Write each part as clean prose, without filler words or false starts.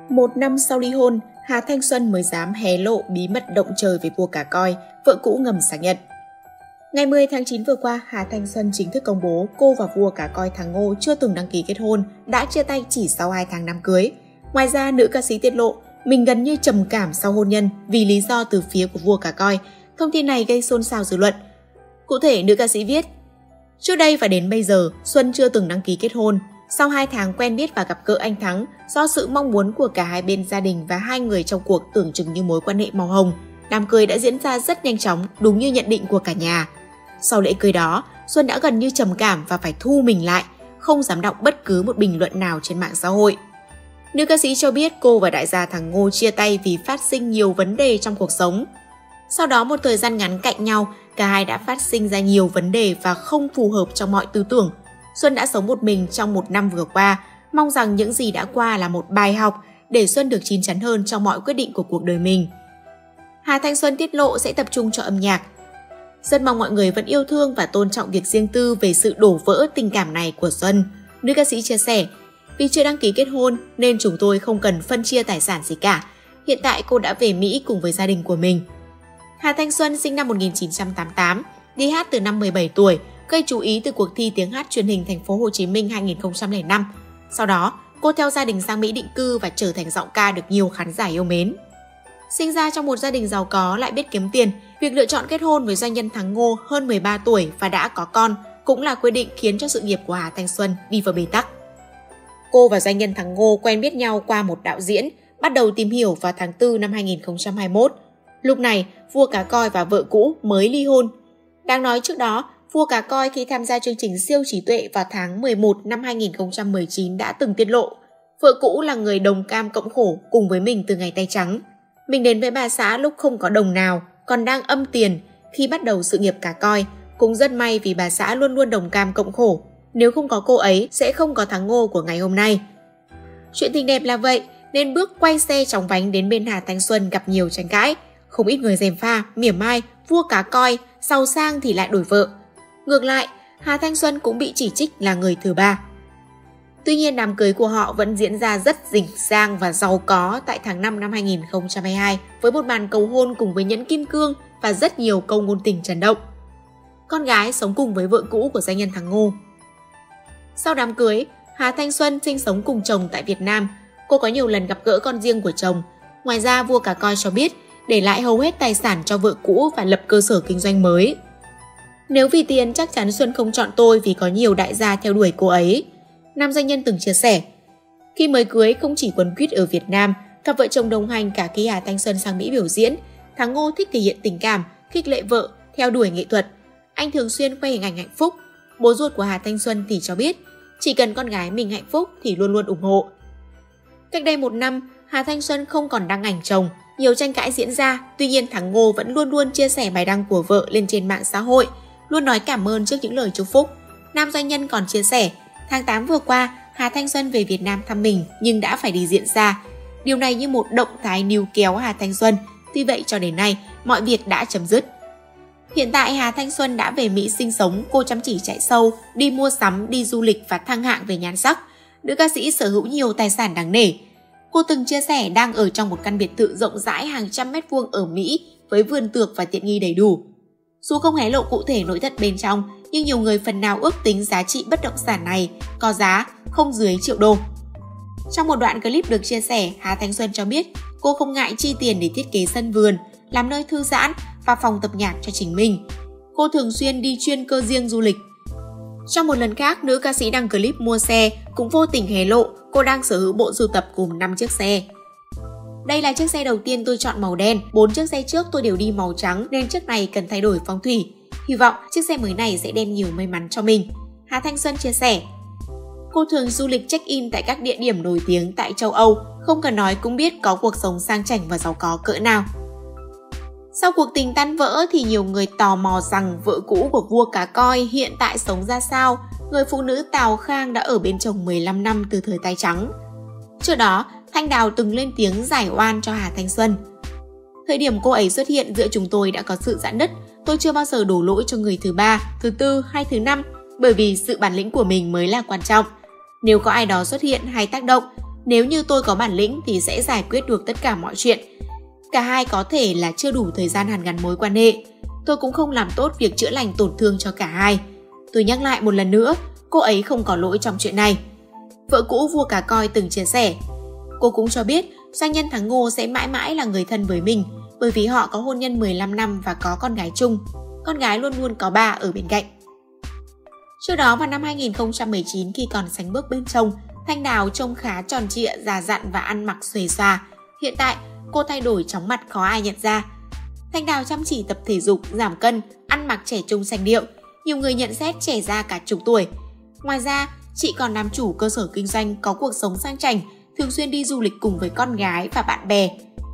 Một năm sau ly hôn, Hà Thanh Xuân mới dám hé lộ bí mật động trời về vua cá coi, vợ cũ ngầm xác nhận. Ngày 10 tháng 9 vừa qua, Hà Thanh Xuân chính thức công bố cô và vua cá coi Thắng Ngô chưa từng đăng ký kết hôn, đã chia tay chỉ sau 2 tháng đám cưới. Ngoài ra, nữ ca sĩ tiết lộ mình gần như trầm cảm sau hôn nhân vì lý do từ phía của vua cá coi. Thông tin này gây xôn xao dư luận. Cụ thể, nữ ca sĩ viết: Trước đây và đến bây giờ, Xuân chưa từng đăng ký kết hôn. Sau 2 tháng quen biết và gặp gỡ anh Thắng, do sự mong muốn của cả hai bên gia đình và hai người trong cuộc tưởng chừng như mối quan hệ màu hồng, đám cưới đã diễn ra rất nhanh chóng, đúng như nhận định của cả nhà. Sau lễ cưới đó, Xuân đã gần như trầm cảm và phải thu mình lại, không dám đọc bất cứ một bình luận nào trên mạng xã hội. Nữ ca sĩ cho biết cô và đại gia Thắng Ngô chia tay vì phát sinh nhiều vấn đề trong cuộc sống. Sau đó một thời gian ngắn cạnh nhau, cả hai đã phát sinh ra nhiều vấn đề và không phù hợp trong mọi tư tưởng. Xuân đã sống một mình trong 1 năm vừa qua, mong rằng những gì đã qua là một bài học để Xuân được chín chắn hơn trong mọi quyết định của cuộc đời mình. Hà Thanh Xuân tiết lộ sẽ tập trung cho âm nhạc. Rất mong mọi người vẫn yêu thương và tôn trọng việc riêng tư về sự đổ vỡ tình cảm này của Xuân. Nữ ca sĩ chia sẻ: Vì chưa đăng ký kết hôn nên chúng tôi không cần phân chia tài sản gì cả. Hiện tại cô đã về Mỹ cùng với gia đình của mình. Hà Thanh Xuân sinh năm 1988, đi hát từ năm 17 tuổi, gây chú ý từ cuộc thi tiếng hát truyền hình Thành phố Hồ Chí Minh 2005. Sau đó, cô theo gia đình sang Mỹ định cư và trở thành giọng ca được nhiều khán giả yêu mến. Sinh ra trong một gia đình giàu có lại biết kiếm tiền, việc lựa chọn kết hôn với doanh nhân Thắng Ngô hơn 13 tuổi và đã có con cũng là quyết định khiến cho sự nghiệp của Hà Thanh Xuân đi vào bế tắc. Cô và doanh nhân Thắng Ngô quen biết nhau qua một đạo diễn, bắt đầu tìm hiểu vào tháng 4 năm 2021. Lúc này, vua cá coi và vợ cũ mới ly hôn. Đáng nói trước đó, vua cá coi khi tham gia chương trình Siêu trí tuệ vào tháng 11 năm 2019 đã từng tiết lộ vợ cũ là người đồng cam cộng khổ cùng với mình từ ngày tay trắng. Mình đến với bà xã lúc không có đồng nào, còn đang âm tiền khi bắt đầu sự nghiệp cá coi. Cũng rất may vì bà xã luôn luôn đồng cam cộng khổ. Nếu không có cô ấy, sẽ không có Thắng Ngô của ngày hôm nay. Chuyện tình đẹp là vậy, nên bước quay xe chóng vánh đến bên Hà Thanh Xuân gặp nhiều tranh cãi. Không ít người gièm pha, mỉa mai, vua cá coi, giàu sang thì lại đổi vợ. Ngược lại, Hà Thanh Xuân cũng bị chỉ trích là người thứ ba. Tuy nhiên, đám cưới của họ vẫn diễn ra rất rình rang và giàu có tại tháng 5 năm 2022 với một màn cầu hôn cùng với nhẫn kim cương và rất nhiều câu ngôn tình chấn động. Con gái sống cùng với vợ cũ của doanh nhân Thắng Ngô. Sau đám cưới, Hà Thanh Xuân sinh sống cùng chồng tại Việt Nam. Cô có nhiều lần gặp gỡ con riêng của chồng. Ngoài ra, vua cá coi cho biết để lại hầu hết tài sản cho vợ cũ và lập cơ sở kinh doanh mới. Nếu vì tiền, chắc chắn Xuân không chọn tôi vì có nhiều đại gia theo đuổi cô ấy. Nam doanh nhân từng chia sẻ. Khi mới cưới không chỉ quấn quýt ở Việt Nam, cặp vợ chồng đồng hành cả khi Hà Thanh Xuân sang Mỹ biểu diễn. Thắng Ngô thích thể hiện tình cảm, khích lệ vợ, theo đuổi nghệ thuật. Anh thường xuyên khoe hình ảnh hạnh phúc. Bố ruột của Hà Thanh Xuân thì cho biết, chỉ cần con gái mình hạnh phúc thì luôn luôn ủng hộ. Cách đây 1 năm, Hà Thanh Xuân không còn đăng ảnh chồng, nhiều tranh cãi diễn ra. Tuy nhiên, Thắng Ngô vẫn luôn luôn chia sẻ bài đăng của vợ lên trên mạng xã hội, luôn nói cảm ơn trước những lời chúc phúc. Nam doanh nhân còn chia sẻ, tháng 8 vừa qua, Hà Thanh Xuân về Việt Nam thăm mình nhưng đã phải đi diễn xa. Điều này như một động thái níu kéo Hà Thanh Xuân, tuy vậy cho đến nay, mọi việc đã chấm dứt. Hiện tại Hà Thanh Xuân đã về Mỹ sinh sống, cô chăm chỉ chạy show, đi mua sắm, đi du lịch và thăng hạng về nhan sắc. Nữ ca sĩ sở hữu nhiều tài sản đáng nể. Cô từng chia sẻ đang ở trong một căn biệt thự rộng rãi hàng trăm mét vuông ở Mỹ với vườn tược và tiện nghi đầy đủ. Dù không hé lộ cụ thể nội thất bên trong, nhưng nhiều người phần nào ước tính giá trị bất động sản này có giá không dưới triệu đô. Trong một đoạn clip được chia sẻ, Hà Thanh Xuân cho biết cô không ngại chi tiền để thiết kế sân vườn, làm nơi thư giãn và phòng tập nhạc cho chính mình. Cô thường xuyên đi chuyên cơ riêng du lịch. Trong một lần khác, nữ ca sĩ đăng clip mua xe cũng vô tình hé lộ cô đang sở hữu bộ sưu tập gồm 5 chiếc xe. Đây là chiếc xe đầu tiên tôi chọn màu đen, 4 chiếc xe trước tôi đều đi màu trắng nên chiếc này cần thay đổi phong thủy. Hy vọng chiếc xe mới này sẽ đem nhiều may mắn cho mình. Hà Thanh Xuân chia sẻ. Cô thường du lịch check-in tại các địa điểm nổi tiếng tại châu Âu, không cần nói cũng biết có cuộc sống sang chảnh và giàu có cỡ nào. Sau cuộc tình tan vỡ thì nhiều người tò mò rằng vợ cũ của vua cá coi hiện tại sống ra sao. Người phụ nữ Tào Khang đã ở bên chồng 15 năm từ thời tay trắng. Trước đó, Thanh Đào từng lên tiếng giải oan cho Hà Thanh Xuân. Thời điểm cô ấy xuất hiện giữa chúng tôi đã có sự giãn nứt. Tôi chưa bao giờ đổ lỗi cho người thứ ba, thứ tư hay thứ năm, bởi vì sự bản lĩnh của mình mới là quan trọng. Nếu có ai đó xuất hiện hay tác động, Nếu như tôi có bản lĩnh thì sẽ giải quyết được tất cả mọi chuyện. Cả hai có thể là chưa đủ thời gian hàn gắn mối quan hệ. Tôi cũng không làm tốt việc chữa lành tổn thương cho cả hai. Tôi nhắc lại một lần nữa, cô ấy không có lỗi trong chuyện này. Vợ cũ vua cá coi từng chia sẻ. Cô cũng cho biết doanh nhân Thắng Ngô sẽ mãi mãi là người thân với mình bởi vì họ có hôn nhân 15 năm và có con gái chung. Con gái luôn luôn có bà ở bên cạnh. Trước đó vào năm 2019 khi còn sánh bước bên chồng, Thanh Đào trông khá tròn trịa, già dặn và ăn mặc xuề xòa. Hiện tại, cô thay đổi chóng mặt khó ai nhận ra. Thanh Đào chăm chỉ tập thể dục, giảm cân, ăn mặc trẻ trung sành điệu. Nhiều người nhận xét trẻ ra cả chục tuổi. Ngoài ra, chị còn làm chủ cơ sở kinh doanh, có cuộc sống sang chảnh, thường xuyên đi du lịch cùng với con gái và bạn bè.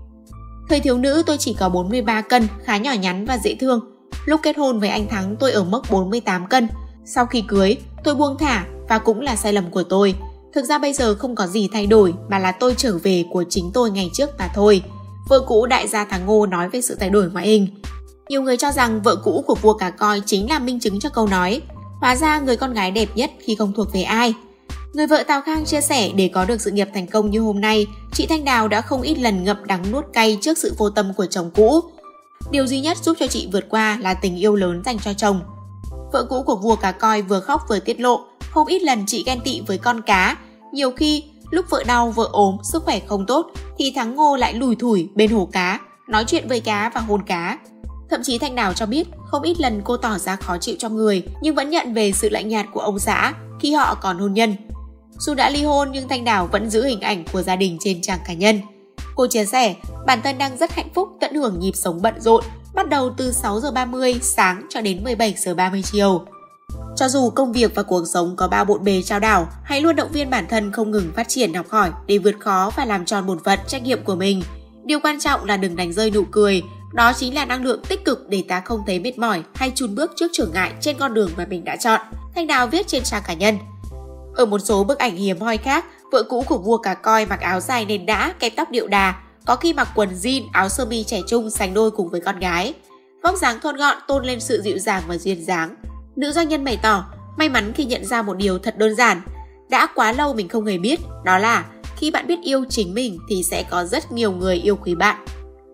Thời thiếu nữ tôi chỉ có 43 cân, khá nhỏ nhắn và dễ thương. Lúc kết hôn với anh Thắng tôi ở mức 48 cân. Sau khi cưới, tôi buông thả và cũng là sai lầm của tôi. Thực ra bây giờ không có gì thay đổi mà là tôi trở về của chính tôi ngày trước mà thôi. Vợ cũ đại gia Thắng Ngô nói về sự thay đổi ngoại hình. Nhiều người cho rằng vợ cũ của vua cá coi chính là minh chứng cho câu nói hóa ra người con gái đẹp nhất khi không thuộc về ai. Người vợ Tào Khang chia sẻ để có được sự nghiệp thành công như hôm nay, chị Thanh Đào đã không ít lần ngậm đắng nuốt cay trước sự vô tâm của chồng cũ. Điều duy nhất giúp cho chị vượt qua là tình yêu lớn dành cho chồng. Vợ cũ của vua cá coi vừa khóc vừa tiết lộ, không ít lần chị ghen tị với con cá. Nhiều khi, lúc vợ đau, vợ ốm, sức khỏe không tốt, thì Thắng Ngô lại lủi thủi bên hồ cá, nói chuyện với cá và hôn cá. Thậm chí Thanh Đào cho biết, không ít lần cô tỏ ra khó chịu trong người, nhưng vẫn nhận về sự lạnh nhạt của ông xã khi họ còn hôn nhân. Dù đã ly hôn nhưng Thanh Đào vẫn giữ hình ảnh của gia đình trên trang cá nhân. Cô chia sẻ, bản thân đang rất hạnh phúc tận hưởng nhịp sống bận rộn, bắt đầu từ 6 giờ 30 sáng cho đến 17 giờ 30 chiều. Cho dù công việc và cuộc sống có bao bộn bề trao đảo, hãy luôn động viên bản thân không ngừng phát triển học hỏi để vượt khó và làm tròn bổn phận trách nhiệm của mình. Điều quan trọng là đừng đánh rơi nụ cười, đó chính là năng lượng tích cực để ta không thấy mệt mỏi hay chùn bước trước trở ngại trên con đường mà mình đã chọn. Thanh Đào viết trên trang cá nhân. Ở một số bức ảnh hiếm hoi khác, vợ cũ của vua cá coi mặc áo dài nền đã, kẹp tóc điệu đà, có khi mặc quần jean, áo sơ mi trẻ trung sánh đôi cùng với con gái. Vóc dáng thon gọn tôn lên sự dịu dàng và duyên dáng. Nữ doanh nhân bày tỏ may mắn khi nhận ra một điều thật đơn giản. Đã quá lâu mình không hề biết, đó là khi bạn biết yêu chính mình thì sẽ có rất nhiều người yêu quý bạn.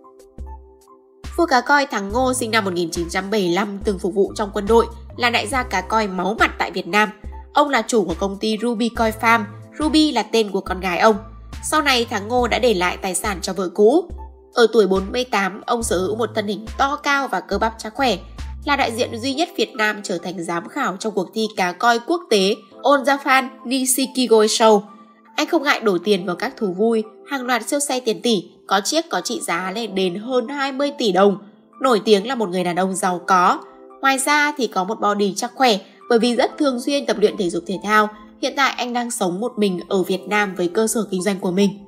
Vua cá coi Thắng Ngô sinh năm 1975, từng phục vụ trong quân đội, là đại gia cá coi máu mặt tại Việt Nam. Ông là chủ của công ty Ruby Koi Farm, Ruby là tên của con gái ông. Sau này Thắng Ngô đã để lại tài sản cho vợ cũ. Ở tuổi 48, ông sở hữu một thân hình to cao và cơ bắp chắc khỏe, là đại diện duy nhất Việt Nam trở thành giám khảo trong cuộc thi cá coi quốc tế Onzafan Nishikigo Show. Anh không ngại đổ tiền vào các thú vui, hàng loạt siêu xe tiền tỷ, có chiếc có trị giá lên đến hơn 20 tỷ đồng. Nổi tiếng là một người đàn ông giàu có. Ngoài ra thì có một body chắc khỏe bởi vì rất thường xuyên tập luyện thể dục thể thao. Hiện tại anh đang sống một mình ở Việt Nam với cơ sở kinh doanh của mình.